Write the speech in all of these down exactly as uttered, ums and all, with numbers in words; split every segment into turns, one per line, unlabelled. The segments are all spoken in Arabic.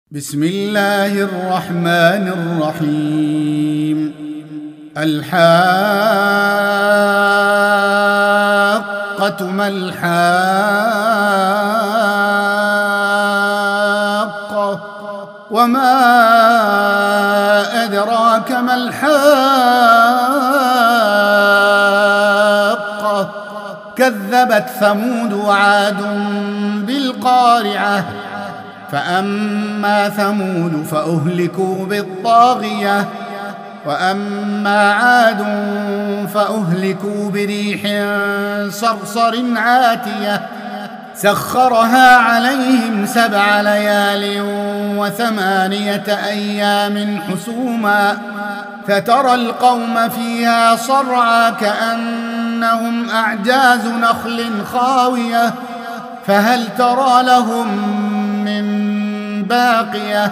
بسم الله الرحمن الرحيم. الحاقة ما الحاقة وما أدراك ما الحاقة كذبت ثمود وعاد بالقارعة فأما ثمود فأهلكوا بالطاغية وأما عاد فأهلكوا بريح صرصر عاتية سخرها عليهم سبع ليال وثمانية أيام حسوما فترى القوم فيها صرعى كأنهم أعجاز نخل خاوية فهل ترى لهم من باقية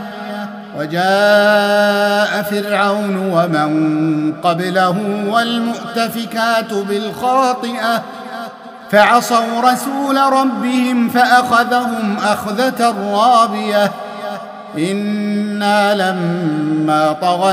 وجاء فرعون ومن قبله والمؤتفكات بالخاطئة فعصوا رسول ربهم فأخذهم أخذة رابية إنا لما طغى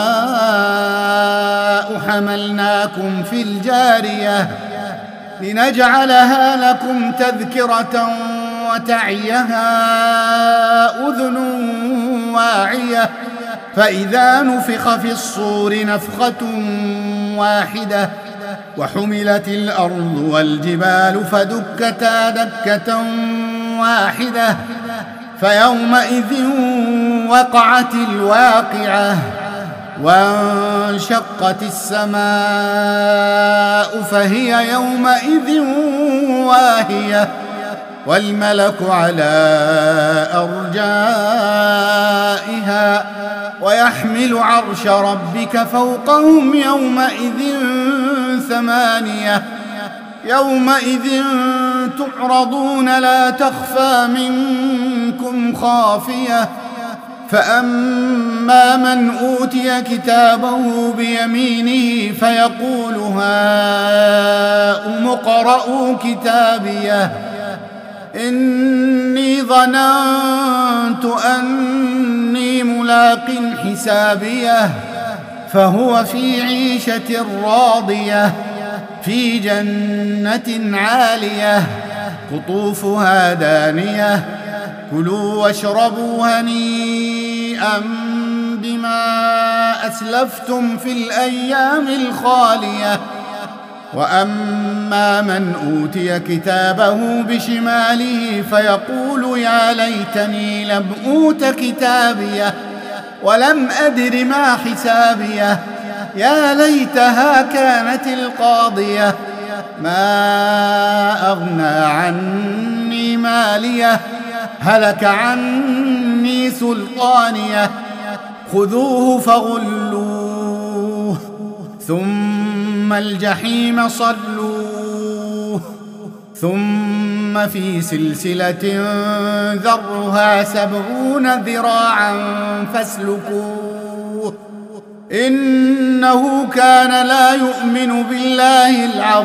الماء حملناكم في الجارية لنجعلها لكم تذكرة وتعيها أذن واعية فإذا نفخ في الصور نفخة واحدة وحملت الأرض والجبال فدكتا دكة واحدة فيومئذ وقعت الواقعة وانشقت السماء فهي يومئذ واهية والملك على أرجائها ويحمل عرش ربك فوقهم يومئذ ثمانية يومئذ تعرضون لا تخفى منكم خافية فأما من أوتي كتابه بيمينه فيقول هاؤم اقرءوا كتابيه إني ظننت أني ملاق حسابيه فهو في عيشة راضية في جنة عالية قطوفها دانية كلوا واشربوا هنيئا بما أسلفتم في الأيام الخالية وأما من أوتي كتابه بشماله فيقول يا ليتني لم أوت كتابيه ولم أدر ما حسابيه يا ليتها كانت القاضية ما أغنى عني ماليه هلك عني سلطانيه خذوه فغلوه ثم الجحيم صلوه ثم في سلسلة ذرها سبعون ذراعا فاسلكوه إنه كان لا يؤمن بالله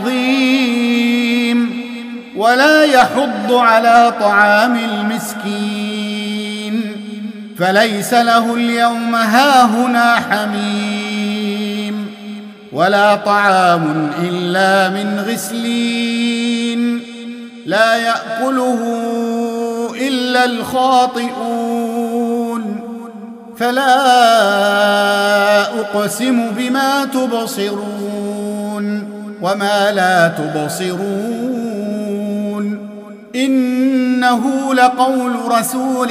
العظيم ولا يحض على طعام المسكين فليس له اليوم هاهنا حميم ولا طعام إلا من غسلين لا يأكله إلا الخاطئون فلا أقسم بما تبصرون وما لا تبصرون إنه لقول رسول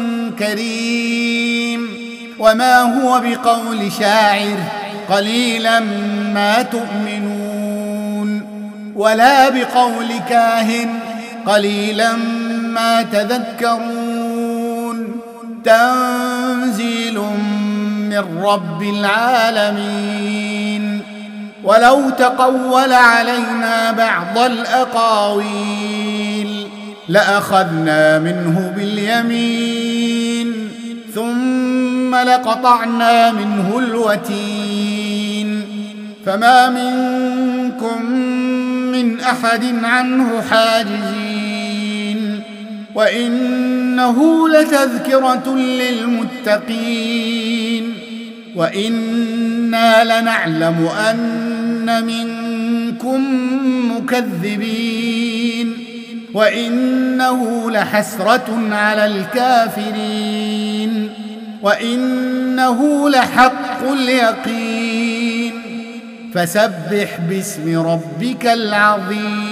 كريم وما هو بقول شاعر قليلا ما تؤمنون ولا بقول كاهن قليلا ما تذكرون تنزيل من رب العالمين ولو تقول علينا بعض الأقاويل لأخذنا منه باليمين ثم لقطعنا منه الوتين فما منكم من أحد عنه حاجزين وإن وإنه لتذكرة للمتقين وإنا لنعلم أن منكم مكذبين وإنه لحسرة على الكافرين وإنه لحق اليقين فسبح باسم ربك العظيم.